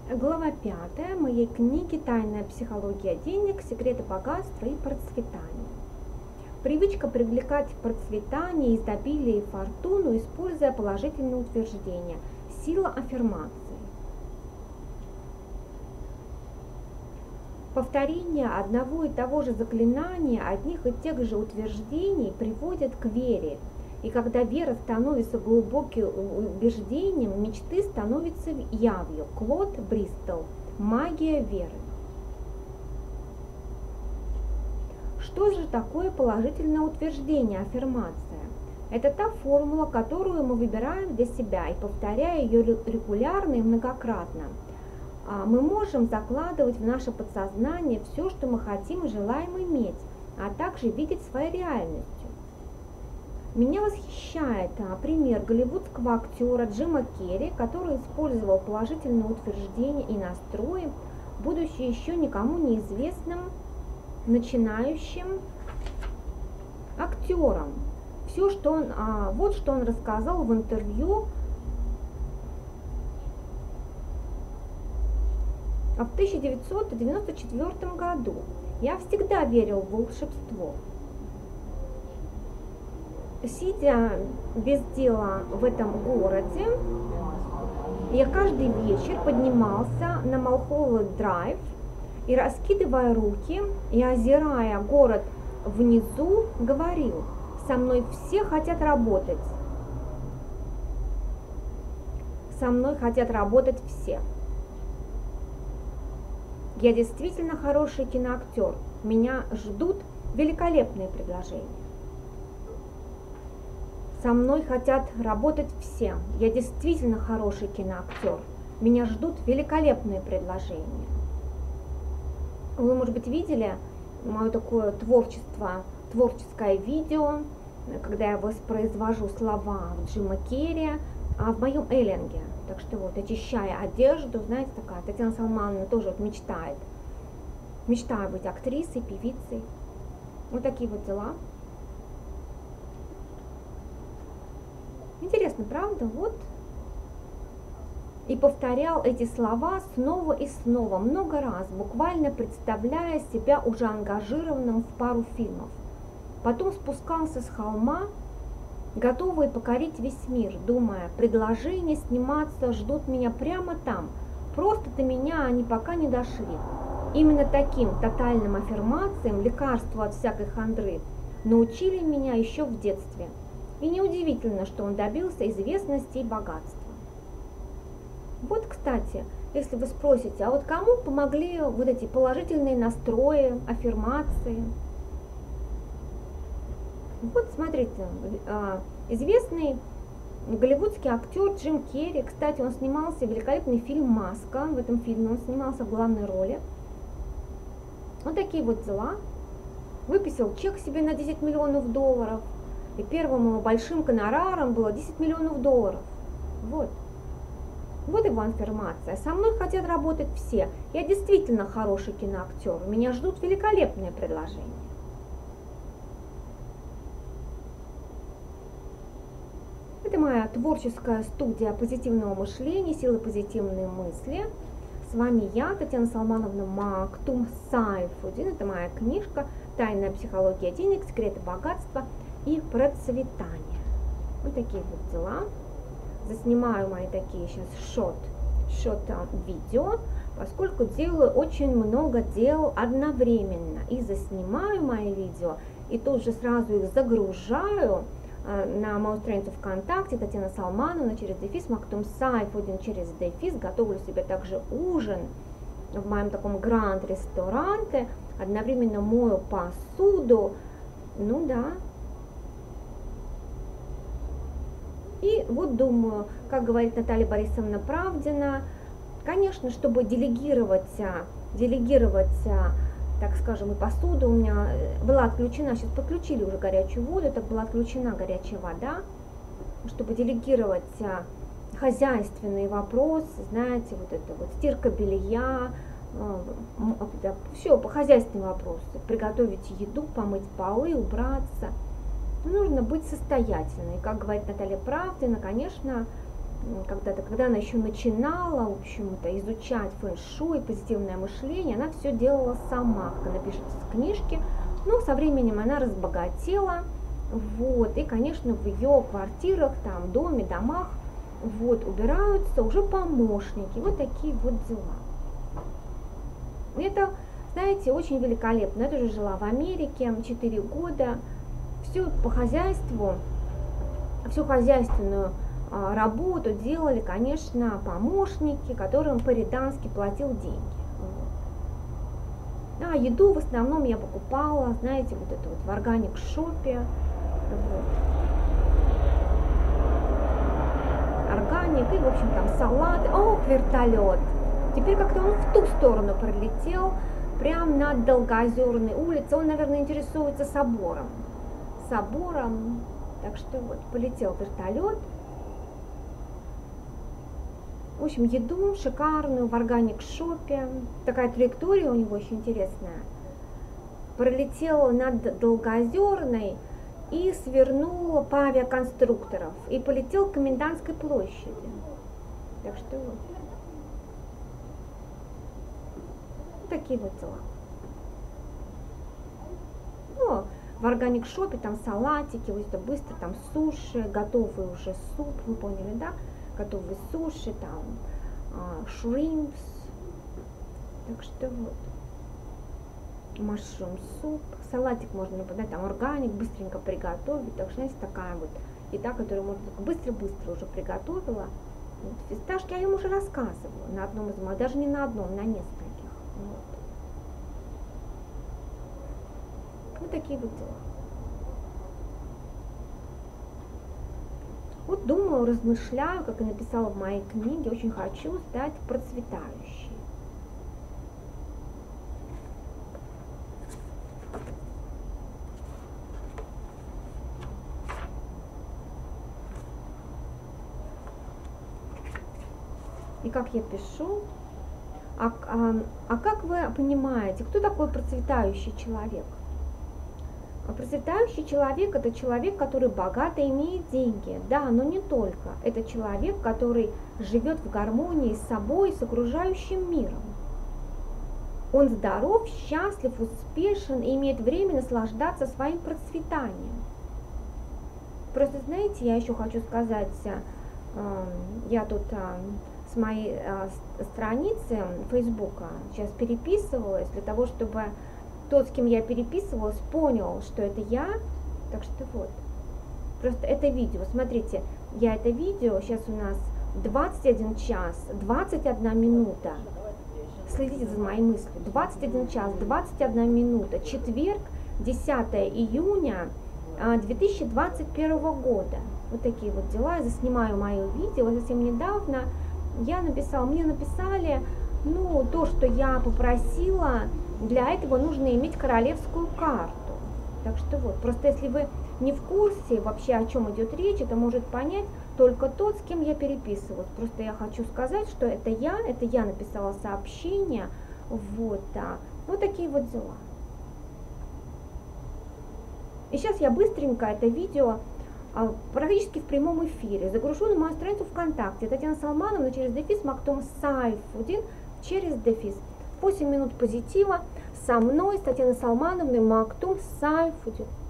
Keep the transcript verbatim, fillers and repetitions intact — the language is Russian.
Глава пятая моей книги «Тайная психология денег. Секреты богатства и процветания». Привычка привлекать процветание, изобилие и фортуну, используя положительные утверждения. Сила аффирмации. Повторение одного и того же заклинания, одних и тех же утверждений приводит к вере. И когда вера становится глубоким убеждением, мечты становятся явью. Клод Бристол. Магия веры. Что же такое положительное утверждение, аффирмация? Это та формула, которую мы выбираем для себя и повторяя ее регулярно и многократно. Мы можем закладывать в наше подсознание все, что мы хотим и желаем иметь, а также видеть своей реальностью. Меня восхищает а, пример голливудского актера Джима Керри, который использовал положительные утверждения и настрои, будучи еще никому неизвестным начинающим актером. Все, что он, а, вот что он рассказал в интервью в тысяча девятьсот девяносто четвёртом году. Я всегда верил в волшебство. Сидя без дела в этом городе, я каждый вечер поднимался на Малхолланд Драйв и, раскидывая руки и озирая город внизу, говорил: со мной все хотят работать. Со мной хотят работать все. Я действительно хороший киноактер. Меня ждут великолепные предложения. Со мной хотят работать все. Я действительно хороший киноактер. Меня ждут великолепные предложения. Вы, может быть, видели мое такое творчество, творческое видео, когда я воспроизвожу слова Джима Керри а в моем эллинге. Так что вот, очищая одежду, знаете, такая Татьяна Салмановна тоже вот мечтает. Мечтаю быть актрисой, певицей. Вот такие вот дела. Интересно, правда? Вот. И повторял эти слова снова и снова, много раз, буквально представляя себя уже ангажированным в пару фильмов. Потом спускался с холма, готовый покорить весь мир, думая: предложения сниматься ждут меня прямо там, просто до меня они пока не дошли. Именно таким тотальным аффирмациям, лекарству от всякой хандры, научили меня еще в детстве. И неудивительно, что он добился известности и богатства. Вот, кстати, если вы спросите, а вот кому помогли вот эти положительные настрои, аффирмации? Вот, смотрите, известный голливудский актер Джим Керри, кстати, он снимался в великолепный фильм «Маска», в этом фильме он снимался в главной роли. Вот такие вот дела. Выписал чек себе на десять миллионов долларов. И первым его большим гонораром было десять миллионов долларов. Вот. Вот его аффирмация. Со мной хотят работать все. Я действительно хороший киноактер. Меня ждут великолепные предложения. Это моя творческая студия позитивного мышления, силы позитивной мысли. С вами я, Татьяна Салмановна Мактум Сайфудин. Это моя книжка «Тайная психология денег. Секреты богатства и процветания». Вот такие вот дела. Заснимаю мои такие сейчас шот, шот видео, поскольку делаю очень много дел одновременно. И заснимаю мои видео, и тут же сразу их загружаю на мою страницу ВКонтакте Татьяна Салмановна через дефис Мактум Сайфудин через дефис. Готовлю себе также ужин в моем таком гранд-ресторанте. Одновременно мою посуду. Ну да. И вот думаю, как говорит Наталья Борисовна Правдина, конечно, чтобы делегировать, делегировать, так скажем, и посуду, у меня была отключена, сейчас подключили уже горячую воду, так была отключена горячая вода, чтобы делегировать хозяйственные вопросы, знаете, вот это вот стирка белья, все по хозяйственным вопросам, приготовить еду, помыть полы, убраться. Нужно быть состоятельной. Как говорит Наталья Правдина, конечно, когда-то, когда она еще начинала, в общем-то, изучать фэн-шуй, позитивное мышление, она все делала сама, как она пишет в книжке. Но со временем она разбогатела, вот, и, конечно, в ее квартирах, там, доме, домах, вот, убираются уже помощники, вот такие вот дела. Это, знаете, очень великолепно. Я тоже жила в Америке четыре года, все по хозяйству, всю хозяйственную а, работу делали, конечно, помощники, которым По-Ридански платил деньги. Вот. А еду в основном я покупала, знаете, вот это вот в органик-шопе. Вот. Органик, и, в общем, там салат. Ох, вертолет! Теперь как-то он в ту сторону пролетел, прямо над Долгоозерной улицей. Он, наверное, интересуется собором. Собором. Так что вот, полетел вертолет. В общем, еду шикарную в органик-шопе. Такая траектория у него очень интересная. Пролетел над Долгоозерной и свернул по авиаконструкторов. И полетел к Комендантской площади. Так что вот. Такие вот дела. Ну, в органик-шопе там салатики, вот это быстро, там суши, готовый уже суп, вы поняли, да? Готовые суши, там а, шримпс. Так что вот. Машрум суп, салатик можно подать, там органик, быстренько приготовить. Так что, знаете, такая вот еда, которую можно быстро-быстро уже приготовила. Вот, фисташки, я им уже рассказывала на одном из моих, даже не на одном, на нескольких. Вот. Вот такие вот дела. Вот думаю, размышляю, как и написала в моей книге, очень хочу стать процветающей. И как я пишу, а, а, а как вы понимаете, кто такой процветающий человек? А процветающий человек – это человек, который богато имеет деньги, да, но не только. Это человек, который живет в гармонии с собой, с окружающим миром. Он здоров, счастлив, успешен и имеет время наслаждаться своим процветанием. Просто, знаете, я еще хочу сказать, я тут с моей страницы Фейсбука сейчас переписывалась для того, чтобы тот, с кем я переписывалась, понял, что это я. Так что вот. Просто это видео. Смотрите, я это видео, сейчас у нас двадцать один час, двадцать одна минута. Следите за моей мыслью. двадцать один час, двадцать одна минута. Четверг, десятое июня две тысячи двадцать первого года. Вот такие вот дела. Я заснимаю мое видео. Совсем недавно я написала, мне написали, ну, то, что я попросила. Для этого нужно иметь королевскую карту. Так что вот, просто если вы не в курсе вообще, о чем идет речь, это может понять только тот, с кем я переписывалась. Просто я хочу сказать, что это я, это я написала сообщение. Вот, да. Вот такие вот дела. И сейчас я быстренько это видео практически в прямом эфире загружу на мою страницу ВКонтакте. Татьяна Салмановна через дефис Мактум Сайфудин через дефис. восемь минут позитива со мной, с Татьяной Салмановной, Мактум Сайфудин.